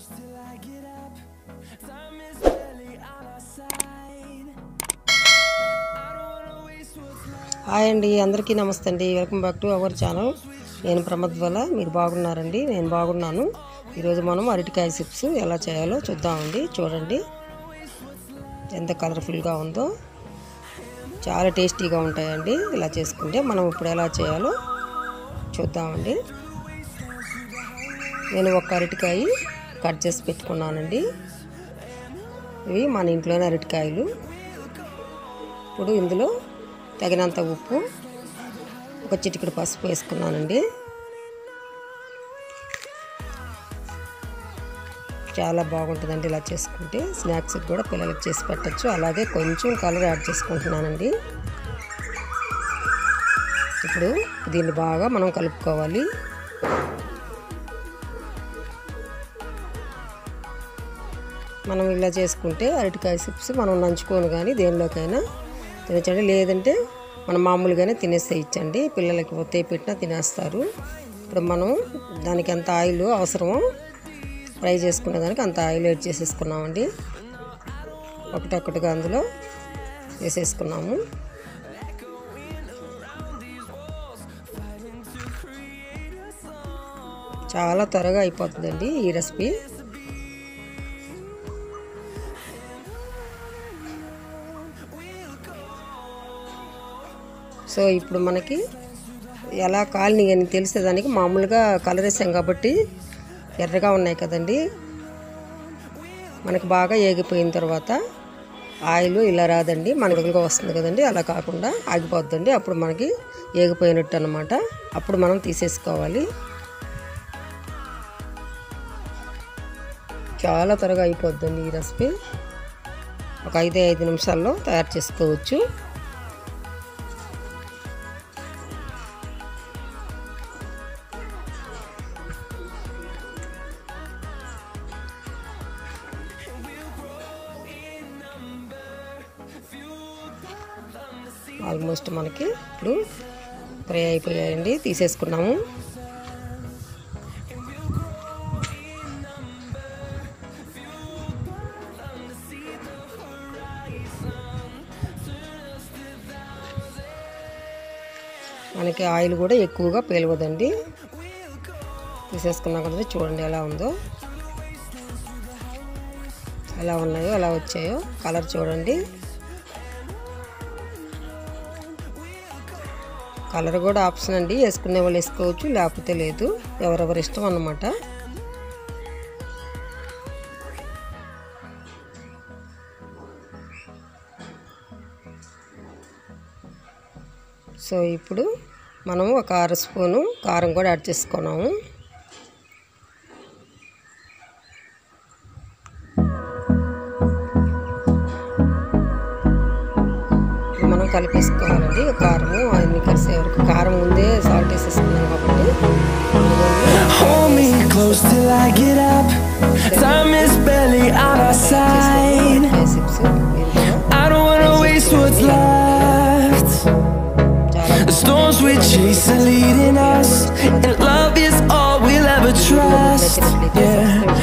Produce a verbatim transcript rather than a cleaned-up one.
Hi అండి, అందరికీ నమస్తే అండి. Welcome back to our channel. నేను ప్రమద్ వల్ల మీరు బాగున్నారండి. నేను బాగున్నాను. ఈరోజు మనం అరటికాయ చిప్స్ ఎలా చేయాలో చూద్దామండి. చూడండి ఎంత కలర్ఫుల్గా ఉందో, చాలా టేస్టీగా ఉంటాయండి. ఇలా చేసుకుంటే మనం ఇప్పుడు ఎలా చేయాలో చూద్దామండి. నేను ఒక అరటికాయ కట్ చేసి పెట్టుకున్నానండి. ఇవి మన ఇంట్లోనే అరటికాయలు. ఇప్పుడు ఇందులో తగినంత ఉప్పు, ఒక చిటికెడు పసుపు వేసుకున్నానండి. చాలా బాగుంటుందండి ఇలా చేసుకుంటే. స్నాక్స్కి కూడా పిల్లలకి చేసి పెట్టచ్చు. అలాగే కొంచెం కలర్ యాడ్ చేసుకుంటున్నానండి. ఇప్పుడు దీన్ని బాగా మనం కలుపుకోవాలి. మనం ఇలా చేసుకుంటే అరటికాయ చిప్స్ మనం నంచుకొని కానీ దేనిలోకైనా తినచ్చండి. లేదంటే మనం మామూలుగానే తినేసేయచ్చండి. పిల్లలకి ఒత్తే పెట్టినా తినేస్తారు. ఇప్పుడు మనం దానికి ఎంత ఆయిల్ అవసరమో ఫ్రై చేసుకునే దానికి అంత ఆయిల్ యాడ్ చేసేసుకున్నామండి. ఒకటొక్కటిగా అందులో వేసేసుకున్నాము. చాలా త్వరగా అయిపోతుందండి ఈ రెసిపీ. సో ఇప్పుడు మనకి ఎలా కాలిని అని తెలిసేదానికి మామూలుగా కలర్ వేసాం కాబట్టి ఎర్రగా ఉన్నాయి కదండి. మనకి బాగా ఏగిపోయిన తర్వాత ఆయిల్ ఇలా రాదండి, మన ఉడుగులుగా వస్తుంది కదండి. అలా కాకుండా ఆగిపోద్దండి. అప్పుడు మనకి ఏగిపోయినట్టు అన్నమాట. అప్పుడు మనం తీసేసుకోవాలి. చాలా త్వరగా అయిపోద్దండి ఈ రెసిపీ. ఒక ఐదే ఐదు నిమిషాల్లో తయారు చేసుకోవచ్చు. ఆల్మోస్ట్ మనకి ఇప్పుడు ఫ్రై అయిపోయాయండి. తీసేసుకున్నాము. మనకి ఆయిల్ కూడా ఎక్కువగా పేలవదండి. తీసేసుకున్నాం కదా, చూడండి ఎలా ఉందో, ఎలా ఉన్నాయో, ఎలా వచ్చాయో. కలర్ చూడండి. కలర్ కూడా ఆప్షన్ అండి. వేసుకునే వాళ్ళు వేసుకోవచ్చు, లేకపోతే లేదు. ఎవరెవరి ఇష్టం అన్నమాట. సో ఇప్పుడు మనము ఒక అర స్పూను కారం కూడా యాడ్ చేసుకున్నాము. మనం కలిపేసుకోవాలండి. కారము అన్ని కలిసే వరకు. కారం ముందే సాల్ట్ వేసేసుకున్నాం కాబట్టి The storms we chase are leading us, and love is all we'll ever trust. Yeah.